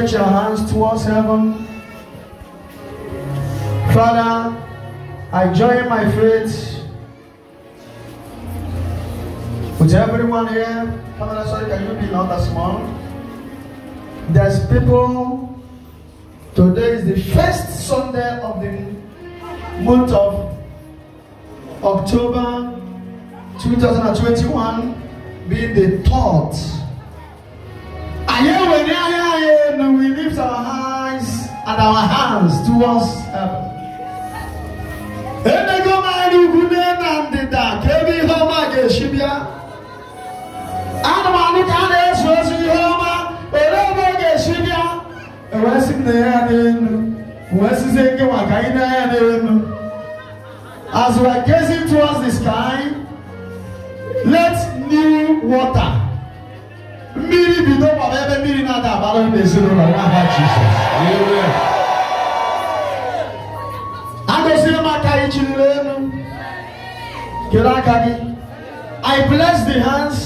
Stretch your hands towards heaven. Father, I join my faith with everyone here. Father, sorry, can you be not that small? There's people. Today is the first Sunday of the month of October 2021, being the 3rd. And we lift our eyes and our hands towards heaven. As we are gazing towards the sky, let new water. Miri bido whatever miri na da balo in the zero na one Jesus. I bless the hands